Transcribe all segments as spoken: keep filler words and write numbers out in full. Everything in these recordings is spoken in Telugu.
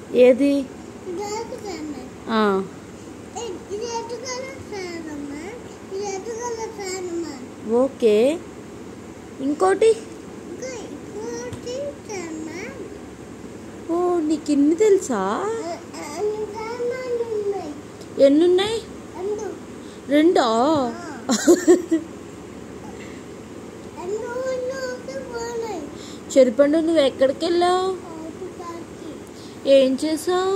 ఏది? ఓకే, ఇంకోటి. ఓ, నీకు ఇన్ని తెలుసా? ఎన్నున్నాయి? రెండా? చెరిపండు, నువ్వు ఎక్కడికి వెళ్ళావు? ఏం చేసావు?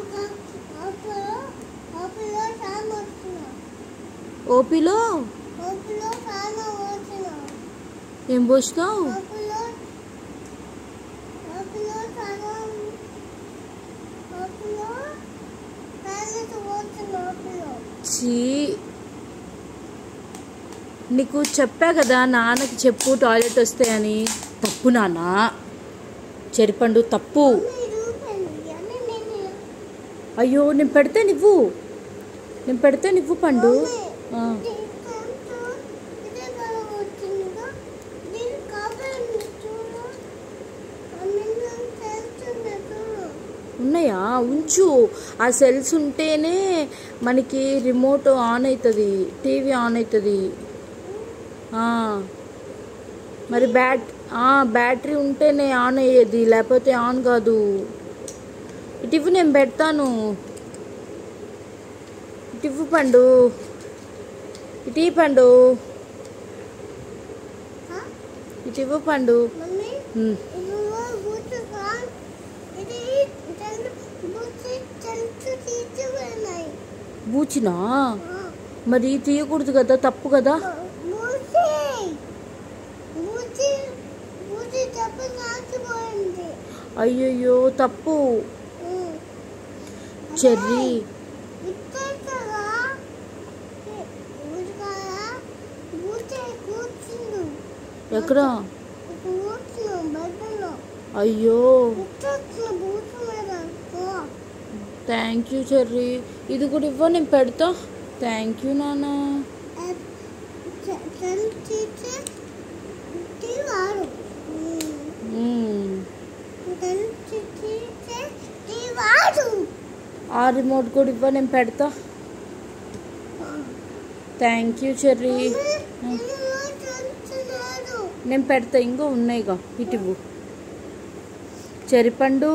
ఓపీలో ఏం పోసినావు? నీకు చెప్పా కదా నాన్నకి చెప్పు టాయిలెట్ వస్తాయని. తప్పు నాన్న, చెరిపండు తప్పు. అయ్యో, నేను పెడితే నువ్వు నేను పెడితే నువ్వు పండు. ఉన్నాయా? ఉంచు. ఆ సెల్స్ ఉంటేనే మనకి రిమోట్ ఆన్ అవుతుంది, టీవీ ఆన్ అవుతుంది. మరి బ్యాట్ బ్యాటరీ ఉంటేనే ఆన్ అయ్యేది, లేకపోతే ఆన్ కాదు. ఇటు నేను పెడతాను. ఇటు పండు, ఇటు పండు, ఇటు పండు. బూచినా? మరి తీయకూడదు కదా, తప్పు కదా. అయ్యయ్యో, తప్పు. చెర్రీ, ఎక్కడ? అయ్యో, థ్యాంక్ యూ చెర్రీ. ఇది కూడా ఇవ్వ, నేను పెడతా. థ్యాంక్ యూ నాన్న. ఆ రిమోట్ కూడా ఇవ్వ, నేను పెడతా. Thank you Cherry. నేను పెడతా, ఇంకో ఉన్నాయిగా. ఇటు చెరిపండు.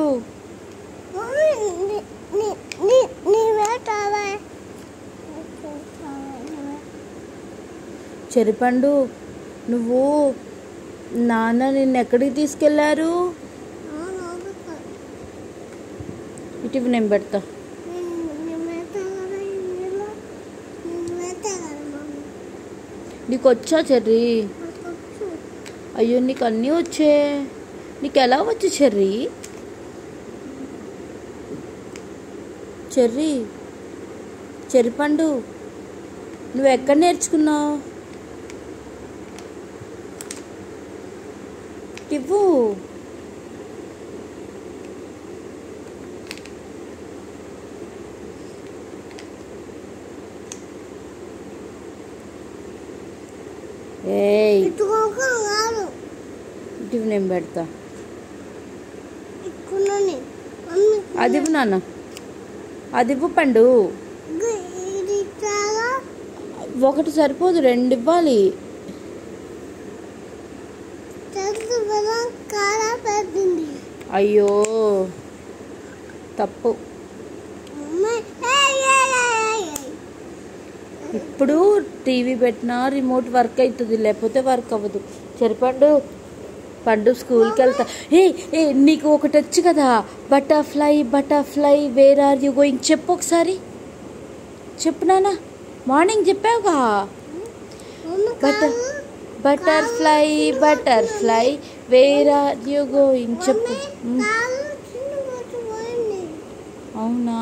చెరిపండు, నువ్వు నాన్న నిన్ను ఎక్కడికి తీసుకెళ్లారు? ఇటు నేను పెడతా. నీకు వచ్చా చెర్రీ? అయ్యో, నీకు అన్నీ వచ్చే. నీకు ఎలా వచ్చు చెర్రీ? చెర్రీ, చెరిపండు, నువ్వు ఎక్కడ నేర్చుకున్నావు? ఇవ్వు. ఏయ్, ఇటు నేను పెడతా. అది ఇవ్వు నాన్న, అది ఇవ్వు పండు. ఒకటి సరిపోదు, రెండు ఇవ్వాలి. అయ్యో, తప్పు. ఇప్పుడు టీవీ పెట్టినా రిమోట్ వర్క్ అవుతుంది, లేకపోతే వర్క్ అవ్వదు. చెరిపండు, పండు స్కూల్కి వెళ్తా. ఏ ఏ నీకు ఒకటి వచ్చు కదా, butterfly butterfly where are you going? చెప్పు ఒకసారి, చెప్పు నాన్న. మార్నింగ్ చెప్పావుగా. Butter butterfly butterfly where are you going? చెప్పు. అవునా?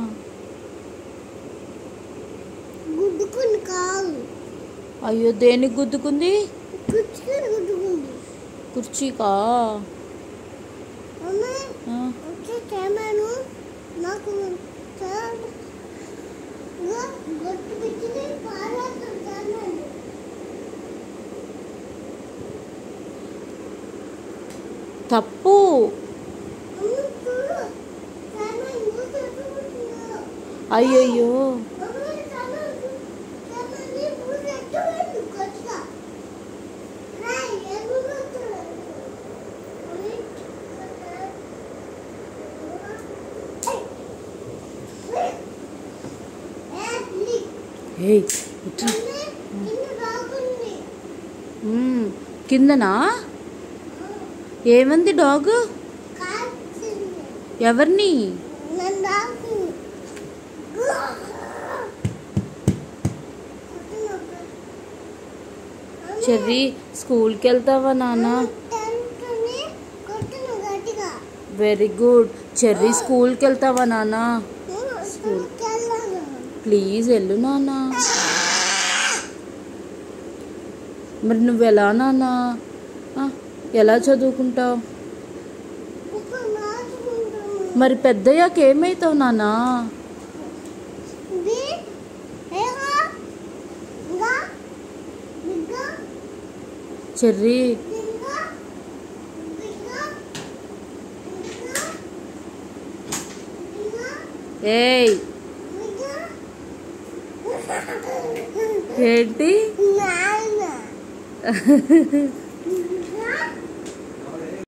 అయ్యో, దేనికి గుద్దుకుంది? కుర్చీకా? తప్పు. అయ్యయ్యో ఏయ్ కిందనా ఏమంది డాగ్ ఎవరిని చెర్రీ స్కూల్కి వెళ్తావా నాన్న వెరీ గుడ్ చెర్రీ స్కూల్కి వెళ్తావా నాన్న స్కూల్ ప్లీజ్ వెళ్ళు నాన్న మరి నువ్వు ఎలా నాన్న ఎలా చదువుకుంటావు మరి పెద్దయ్యాక ఏమవుతావు నాన్న చెర్రీ ఏయ్ ఏంటి